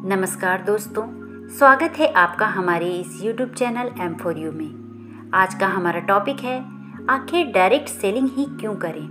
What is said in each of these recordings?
नमस्कार दोस्तों, स्वागत है आपका हमारे इस YouTube चैनल M4U में। आज का हमारा टॉपिक है, आखिर डायरेक्ट सेलिंग ही क्यों करें।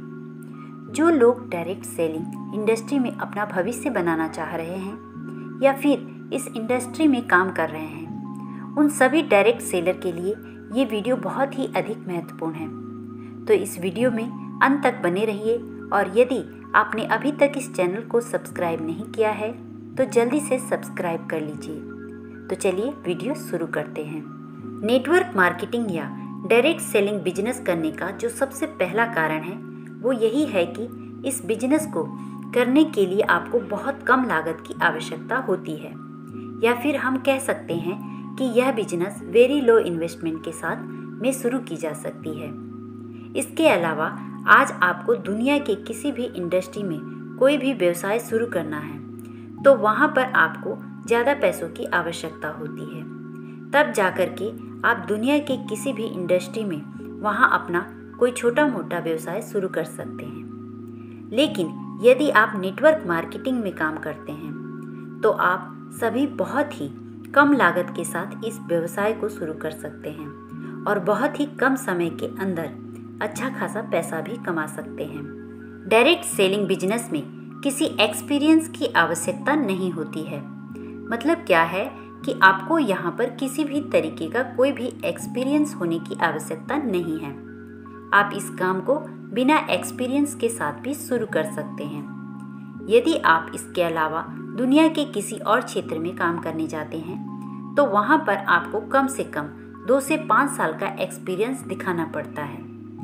जो लोग डायरेक्ट सेलिंग इंडस्ट्री में अपना भविष्य बनाना चाह रहे हैं या फिर इस इंडस्ट्री में काम कर रहे हैं, उन सभी डायरेक्ट सेलर के लिए ये वीडियो बहुत ही अधिक महत्वपूर्ण है। तो इस वीडियो में अंत तक बने रहिए और यदि आपने अभी तक इस चैनल को सब्सक्राइब नहीं किया है तो जल्दी से सब्सक्राइब कर लीजिए। तो चलिए वीडियो शुरू करते हैं। नेटवर्क मार्केटिंग या डायरेक्ट सेलिंग बिजनेस करने का जो सबसे पहला कारण है वो यही है कि इस बिजनेस को करने के लिए आपको बहुत कम लागत की आवश्यकता होती है, या फिर हम कह सकते हैं कि यह बिजनेस वेरी लो इन्वेस्टमेंट के साथ में शुरू की जा सकती है। इसके अलावा आज आपको दुनिया के किसी भी इंडस्ट्री में कोई भी व्यवसाय शुरू करना है तो वहाँ पर आपको ज़्यादा पैसों की आवश्यकता होती है। तब जाकर के आप दुनिया के किसी भी इंडस्ट्री में वहाँ अपना कोई छोटा मोटा व्यवसाय शुरू कर सकते हैं। लेकिन यदि आप नेटवर्क मार्केटिंग में काम करते हैं तो आप सभी बहुत ही कम लागत के साथ इस व्यवसाय को शुरू कर सकते हैं और बहुत ही कम समय के अंदर अच्छा खासा पैसा भी कमा सकते हैं। डायरेक्ट सेलिंग बिजनेस में किसी एक्सपीरियंस की आवश्यकता नहीं होती है। मतलब क्या है कि आपको यहाँ पर किसी भी तरीके का कोई भी एक्सपीरियंस होने की आवश्यकता नहीं है। आप इस काम को बिना एक्सपीरियंस के साथ भी शुरू कर सकते हैं। यदि आप इसके अलावा दुनिया के किसी और क्षेत्र में काम करने जाते हैं तो वहाँ पर आपको कम से कम 2 से 5 साल का एक्सपीरियंस दिखाना पड़ता है।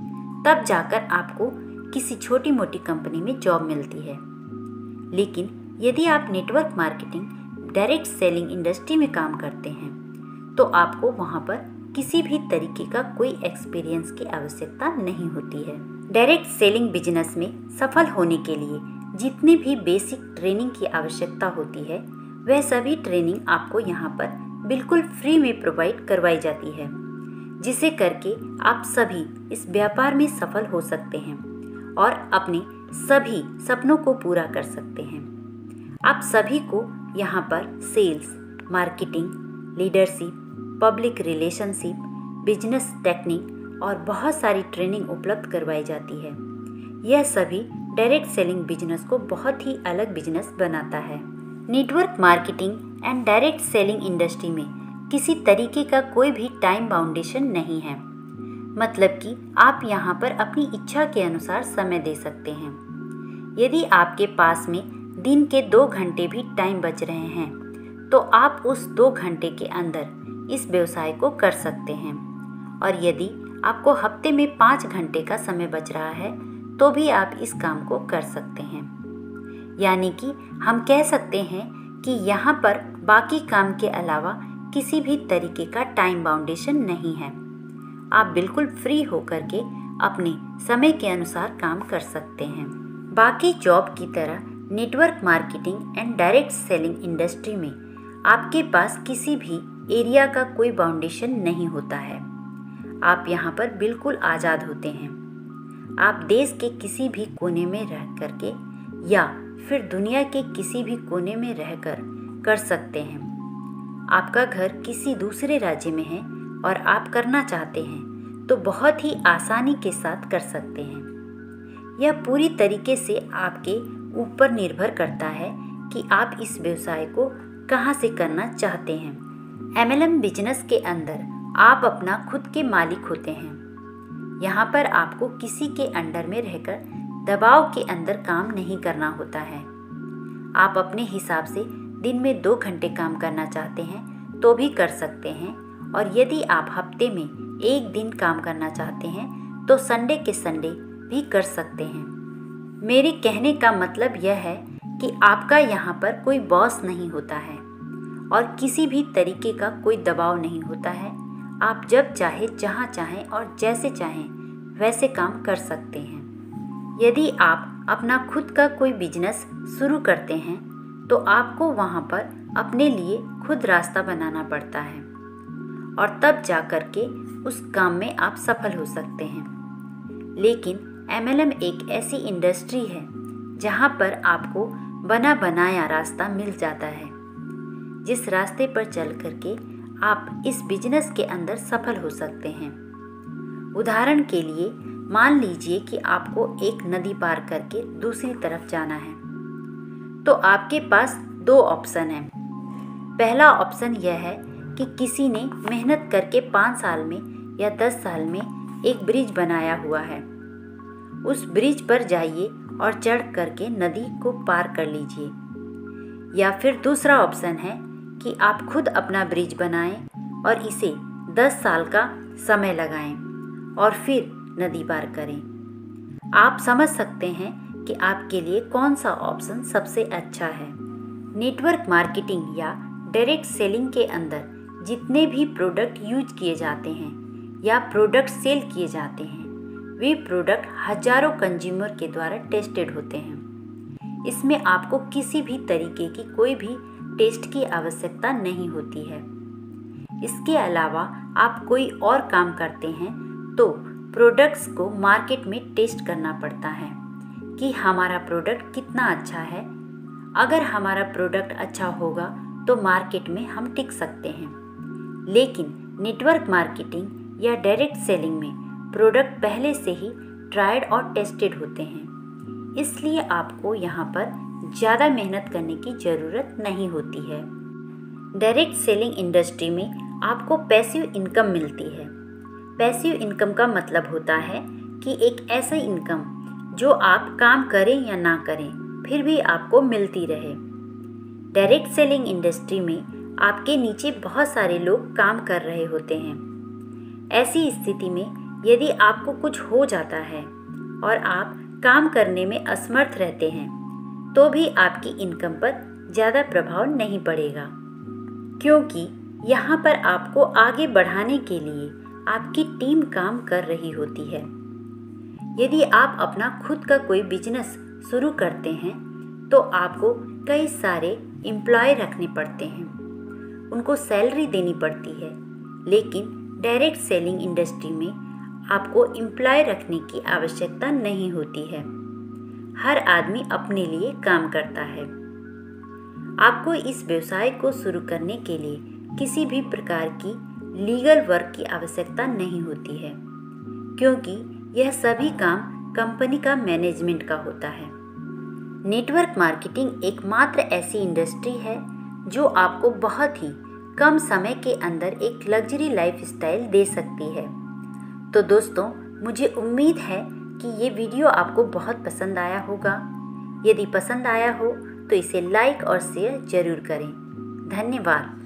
तब जाकर आपको किसी छोटी मोटी कंपनी में जॉब मिलती है। लेकिन यदि आप network marketing direct selling industry में काम करते हैं तो आपको वहाँ पर किसी भी तरीके का कोई एक्सपीरियंस की आवश्यकता नहीं होती है। डायरेक्ट सेलिंग बिजनेस में सफल होने के लिए जितनी भी बेसिक ट्रेनिंग की आवश्यकता होती है वह सभी ट्रेनिंग आपको यहाँ पर बिल्कुल फ्री में प्रोवाइड करवाई जाती है, जिसे करके आप सभी इस व्यापार में सफल हो सकते हैं और अपने सभी सपनों को पूरा कर सकते हैं। आप सभी को यहाँ पर sales, marketing, leadership, public relationship, business technique और बहुत सारी ट्रेनिंग उपलब्ध करवाई जाती है। यह सभी डायरेक्ट सेलिंग बिजनेस को बहुत ही अलग बिजनेस बनाता है। Network marketing and direct selling industry में किसी तरीके का कोई भी टाइम बाउंडेशन नहीं है। मतलब कि आप यहाँ पर अपनी इच्छा के अनुसार समय दे सकते हैं। यदि आपके पास में दिन के 2 घंटे भी टाइम बच रहे हैं तो आप उस 2 घंटे के अंदर इस व्यवसाय को कर सकते हैं, और यदि आपको हफ्ते में 5 घंटे का समय बच रहा है तो भी आप इस काम को कर सकते हैं। यानी कि हम कह सकते हैं कि यहाँ पर बाकी काम के अलावा किसी भी तरीके का टाइम बाउंडेशन नहीं है। आप बिल्कुल फ्री होकर के अपने समय के अनुसार काम कर सकते हैं। बाकी जॉब की तरह network marketing and direct selling industry में आपके पास किसी भी एरिया का कोई बाउंडेशन नहीं होता है। आप यहाँ पर बिल्कुल आज़ाद होते हैं। आप देश के किसी भी कोने में रह करके या फिर दुनिया के किसी भी कोने में रहकर कर सकते हैं। आपका घर किसी दूसरे राज्य में है और आप करना चाहते हैं तो बहुत ही आसानी के साथ कर सकते हैं। यह पूरी तरीके से आपके ऊपर निर्भर करता है कि आप इस व्यवसाय को कहाँ से करना चाहते हैं। MLM बिजनेस के अंदर आप अपना खुद के मालिक होते हैं। यहाँ पर आपको किसी के अंडर में रहकर दबाव के अंदर काम नहीं करना होता है। आप अपने हिसाब से दिन में 2 घंटे काम करना चाहते हैं तो भी कर सकते हैं, और यदि आप हफ्ते में 1 दिन काम करना चाहते हैं तो संडे के संडे भी कर सकते हैं। मेरे कहने का मतलब यह है कि आपका यहाँ पर कोई बॉस नहीं होता है और किसी भी तरीके का कोई दबाव नहीं होता है। आप जब चाहे, जहाँ चाहें और जैसे चाहें वैसे काम कर सकते हैं। यदि आप अपना खुद का कोई बिजनेस शुरू करते हैं तो आपको वहाँ पर अपने लिए खुद रास्ता बनाना पड़ता है और तब जा कर के उस काम में आप सफल हो सकते हैं। लेकिन MLM एक ऐसी इंडस्ट्री है जहाँ पर आपको बना बनाया रास्ता मिल जाता है। जिस रास्ते पर चल करके आप इस बिजनेस के अंदर सफल हो सकते हैं। उदाहरण के लिए मान लीजिए कि आपको एक नदी पार करके दूसरी तरफ जाना है, तो आपके पास दो ऑप्शन हैं। पहला ऑप्शन यह है कि किसी ने मेहनत करके 5 साल में या 10 साल में एक ब्रिज बनाया हुआ है, उस ब्रिज पर जाइए और चढ़ करके नदी को पार कर लीजिए। या फिर दूसरा ऑप्शन है कि आप खुद अपना ब्रिज बनाएं और इसे 10 साल का समय लगाएं और फिर नदी पार करें। आप समझ सकते हैं कि आपके लिए कौन सा ऑप्शन सबसे अच्छा है। नेटवर्क मार्केटिंग या डायरेक्ट सेलिंग के अंदर जितने भी प्रोडक्ट यूज किए जाते हैं या प्रोडक्ट सेल किए जाते हैं, वे प्रोडक्ट हजारों कंज्यूमर के द्वारा टेस्टेड होते हैं। इसमें आपको किसी भी तरीके की कोई भी टेस्ट की आवश्यकता नहीं होती है। इसके अलावा आप कोई और काम करते हैं तो प्रोडक्ट्स को मार्केट में टेस्ट करना पड़ता है कि हमारा प्रोडक्ट कितना अच्छा है। अगर हमारा प्रोडक्ट अच्छा होगा तो मार्केट में हम टिक सकते हैं। लेकिन नेटवर्क मार्केटिंग या डायरेक्ट सेलिंग में प्रोडक्ट पहले से ही ट्राइड और टेस्टेड होते हैं, इसलिए आपको यहाँ पर ज़्यादा मेहनत करने की ज़रूरत नहीं होती है। डायरेक्ट सेलिंग इंडस्ट्री में आपको पैसिव इनकम मिलती है। पैसिव इनकम का मतलब होता है कि एक ऐसा इनकम जो आप काम करें या ना करें फिर भी आपको मिलती रहे। डायरेक्ट सेलिंग इंडस्ट्री में आपके नीचे बहुत सारे लोग काम कर रहे होते हैं। ऐसी स्थिति में यदि आपको कुछ हो जाता है और आप काम करने में असमर्थ रहते हैं तो भी आपकी इनकम पर ज़्यादा प्रभाव नहीं पड़ेगा, क्योंकि यहाँ पर आपको आगे बढ़ाने के लिए आपकी टीम काम कर रही होती है। यदि आप अपना खुद का कोई बिजनेस शुरू करते हैं तो आपको कई सारे एम्प्लॉय रखने पड़ते हैं, उनको सैलरी देनी पड़ती है। लेकिन डायरेक्ट सेलिंग इंडस्ट्री में आपको एम्प्लॉय रखने की आवश्यकता नहीं होती है। हर आदमी अपने लिए काम करता है। आपको इस व्यवसाय को शुरू करने के लिए किसी भी प्रकार की लीगल वर्क की आवश्यकता नहीं होती है, क्योंकि यह सभी काम कंपनी का मैनेजमेंट का होता है। नेटवर्क मार्केटिंग एकमात्र ऐसी इंडस्ट्री है जो आपको बहुत ही कम समय के अंदर एक लग्जरी लाइफस्टाइल दे सकती है। तो दोस्तों, मुझे उम्मीद है कि ये वीडियो आपको बहुत पसंद आया होगा। यदि पसंद आया हो तो इसे लाइक और शेयर जरूर करें। धन्यवाद।